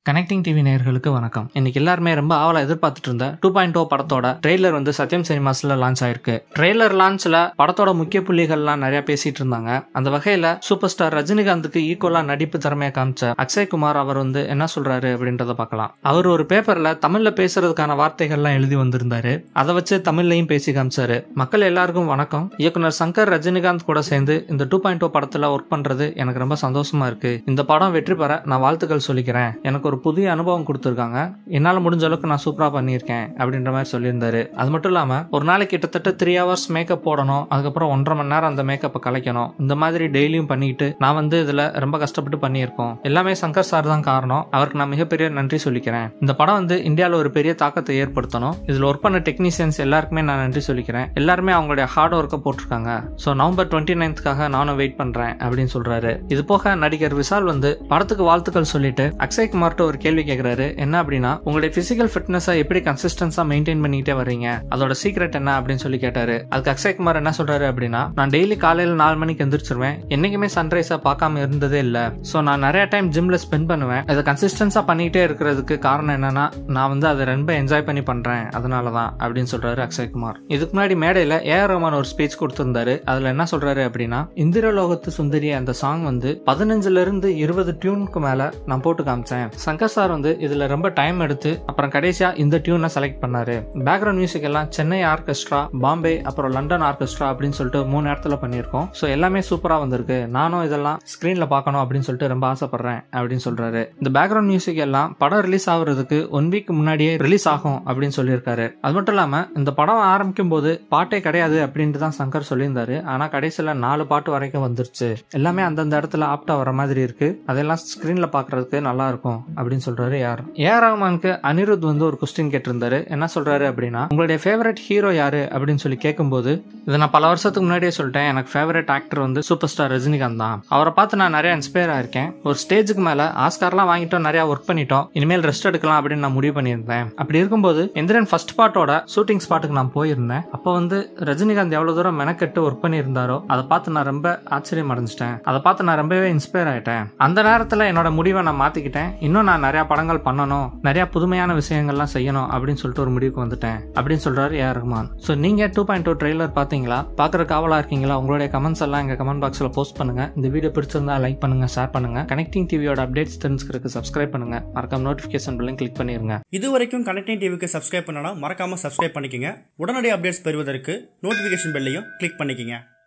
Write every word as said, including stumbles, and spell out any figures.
Connecting TV நேயர்களுக்கு வணக்கம். இன்னைக்கு எல்லாருமே ரொம்ப ஆவலா எதிர்பார்த்துட்டு இருந்த டூ பாயிண்ட் ஓ படத்தோட ட்ரெய்லர் வந்து சத்யம் சினிமாஸ்ல லான்ச் ஆயிருக்கு. ட்ரெய்லர் லான்ச்ல படத்தோட முக்கிய புள்ளிகள்லாம் நிறைய பேசிட்டு இருந்தாங்க. அந்த வகையில சூப்பர் ஸ்டார் ரஜினிகாந்துக்கு ஈக்குவலா நடிப்பு திறமையை காமிச்ச அக்ஷய் குமார் அவர் வந்து என்ன சொல்றாரு அப்படின்றத பார்க்கலாம். அவர் ஒரு பேப்பர்ல தமிழ்ல பேசுறதுக்கான வார்த்தைகள்லாம் எழுதி வந்திருந்தாரு. அதை வச்சு தமிழ்லையும் பேசி காமிச்சாரு. மக்கள் எல்லாருக்கும் வணக்கம். இயக்குனர் சங்கர் ரஜினிகாந்த் கூட சேர்ந்து இந்த டூ பாயிண்ட் ஓ படத்துல ஒர்க் பண்றது எனக்கு ரொம்ப சந்தோஷமா இருக்கு. இந்த படம் வெற்றி பெற நான் வாழ்த்துக்கள் சொல்லிக்கிறேன். எனக்கு ஒரு புதிய அனுபவம் கொடுத்துருக்காங்க. என்னால முடிஞ்ச அளவுக்கு நான் சூப்பரா பண்ணியிருக்கேன் அப்படின்ற மாதிரி சொல்லியிருந்தாரு. அது மட்டும் இல்லாம ஒரு நாளைக்கு கிட்டத்தட்ட த்ரீ ஹவர்ஸ் மேக்கப் போடணும், அதுக்கப்புறம் ஒன்றரை மணி நேரம் அந்த மேக்கப்பை கலைக்கணும். இந்த மாதிரி டெய்லியும் பண்ணிட்டு நான் வந்து இதுல ரொம்ப கஷ்டப்பட்டு பண்ணியிருக்கோம். எல்லாமே சங்கர் சார் தான் காரணம். அவருக்கு நான் மிகப்பெரிய நன்றி சொல்லிக்கிறேன். இந்த படம் வந்து இந்தியாவில் ஒரு பெரிய தாக்கத்தை ஏற்படுத்தணும். இதுல ஒர்க் பண்ண டெக்னீஷியன்ஸ் எல்லாருக்குமே நான் நன்றி சொல்லிக்கிறேன். எல்லாருமே அவங்களுடைய ஹார்ட் ஒர்க்கை போட்டிருக்காங்க. ஸோ நவம்பர் டுவெண்ட்டி நைன்த்காக நானும் வெயிட் பண்றேன் அப்படின்னு சொல்றாரு. இது போக நடிகர் விஷால் வந்து படத்துக்கு வாழ்த்துக்கள் சொல்லிட்டு அக்ஷய் குமார் ஒரு கேள்வி கேட்கிறாரு. என்ன அப்படின்னா, உங்களுடைய பிசிக்கல் ஃபிட்னஸை எப்படி கன்சிஸ்டன்ஸா மெயின்டைன் பண்ணிட்டே வரீங்க, அதோட சீக்ரெட் என்ன அப்படின்னு சொல்லி கேட்டாரு. அதுக்கு அக்ஷய் குமார் என்ன சொல்றாரு அப்படின்னா, நான் டெய்லி காலையில நாலு மணிக்கு எந்திரிச்சிருவேன். என்னைக்குமே சன்ரைஸா பார்க்காம இருந்ததே இல்ல. சோ நான் நிறைய டைம் ஜிம்ல ஸ்பெண்ட் பண்ணுவேன். அதை கன்சிஸ்டன்ஸா பண்ணிட்டே இருக்கிறதுக்கு காரணம் என்னன்னா, நான் வந்து அதை ரொம்ப என்ஜாய் பண்ணி பண்றேன், அதனாலதான் அப்படின்னு சொல்றாரு அக்ஷய் குமார். இதுக்கு முன்னாடி மேடையில ஏ ஆர் ரஹ்மான் ஒரு ஸ்பீச் கொடுத்திருந்தாரு. அதுல என்ன சொல்றாரு அப்படின்னா, இந்திரலோகத்து சுந்தரி அந்த சாங் வந்து பதினஞ்சுல இருந்து இருபது டியூனுக்கு மேல நான் போட்டு காமிச்சேன். சங்கர் சார் வந்து இதுல ரொம்ப டைம் எடுத்து அப்புறம் கடைசியா இந்த டியூனை செலக்ட் பண்ணாரு. பேக்ரவுண்ட் மியூசிக் எல்லாம் சென்னை ஆர்கெஸ்ட்ரா, பாம்பே, அப்புறம் லண்டன் ஆர்கெஸ்ட்ரா அப்படின்னு சொல்லிட்டு மூணு இடத்துல பண்ணியிருக்கோம். ஸோ எல்லாமே சூப்பரா வந்திருக்கு. நானும் இதெல்லாம் ஸ்கிரீன்ல பார்க்கணும் அப்படின்னு சொல்லிட்டு ரொம்ப ஆசைப்படுறேன் அப்படின்னு சொல்றாரு. இந்த பேக்ரவுண்ட் மியூசிக் எல்லாம் படம் ரிலீஸ் ஆகுறதுக்கு ஒன் வீக் முன்னாடியே ரிலீஸ் ஆகும் அப்படின்னு சொல்லியிருக்காரு. அது மட்டும் இல்லாம இந்த படம் ஆரம்பிக்கும் போது பாட்டே கிடையாது அப்படின்ட்டு தான் சங்கர் சொல்லியிருந்தாரு. ஆனா கடைசியில நாலு பாட்டு வரைக்கும் வந்துருச்சு. எல்லாமே அந்தந்த இடத்துல ஆப்டா வர மாதிரி இருக்கு. அதெல்லாம் ஸ்கிரீன்ல பாக்குறதுக்கு நல்லா இருக்கும் அப்படின்னு சொல்றாரு. யார் ஏ ஆர் ரஹ்மானுக்கு அனிருத் வந்து ஒரு கொஸ்டின் கேட்டிருந்தாரு. என்ன சொல்றாரு அப்படின்னா, உங்களுடைய ஃபேவரட் ஹீரோ யாரு அப்படின்னு சொல்லி கேட்கும்போது, இதை நான் பல வருஷத்துக்கு முன்னாடியே சொல்லிட்டேன். எனக்கு ஃபேவரட் ஆக்டர் வந்து சூப்பர் ஸ்டார் ரஜினிகாந்த் தான். அவரை பார்த்து நான் நிறைய இன்ஸ்பயர் ஆயிருக்கேன். ஒரு ஸ்டேஜுக்கு மேல ஆஸ்கார்லாம் வாங்கிட்டோம், நிறைய ஒர்க் பண்ணிட்டோம், இனிமேல் ரெஸ்ட் எடுக்கலாம் அப்படின்னு நான் முடிவு பண்ணியிருந்தேன். அப்படி இருக்கும்போது எந்திரன் ஃபர்ஸ்ட் பார்ட்டோட ஷூட்டிங் ஸ்பாட்டுக்கு நான் போயிருந்தேன். அப்போ வந்து ரஜினிகாந்த் எவ்வளவு தூரம் மெனக்கெட்டு ஒர்க் பண்ணியிருந்தாரோ அதை பார்த்து நான் ரொம்ப ஆச்சரியம் அடைஞ்சிட்டேன். அதை பார்த்து நான் ரொம்பவே இன்ஸ்பயர் ஆயிட்டேன். அந்த நேரத்தில் என்னோட முடிவை நான் மாத்திக்கிட்டேன். இன்னும் நான் நிறைய படங்கள் பண்ணணும், நிறைய புதுமையான விஷயங்கள்லாம் செய்யணும் அப்படின்னு சொல்லிட்டு ஒரு முடிவுக்கு வந்துட்டேன் அப்படின்னு சொல்றாரு ஏ ஆர் ரஹ்மான். சோ நீங்க டூ பாயிண்ட் ஓ ட்ரெய்லர் பாத்தீங்களா? பாக்குறதுக்கு ஆவலா இருக்கீங்களா? உங்களுடைய கமெண்ட்ஸ் எல்லாம் எங்க கமெண்ட் பாக்ஸ்ல போஸ்ட் பண்ணுங்க. இந்த வீடியோ பிடிச்சிருந்தா லைக் பண்ணுங்க, ஷேர் பண்ணுங்க. கனெக்டிங் டிவியோட அப்டேட்ஸ் தெரிஞ்சுக்கிறதுக்கு சப்ஸ்கிரைப் பண்ணுங்க. மறக்காம நோட்டிபிகேஷன் பெல்லையும் கிளிக் பண்ணிருங்க. இது வரைக்கும் கனெக்டிங் டிவிக்கு சப்ஸ்கிரைப் பண்ணனா மறக்காம சப்ஸ்கிரைப் பண்ணிக்கங்க. உடனடி அப்டேட்ஸ் பெறுவதற்கு நோட்டிபிகேஷன் பெல்லையும் கிளிக் பண்ணிக்கங்க.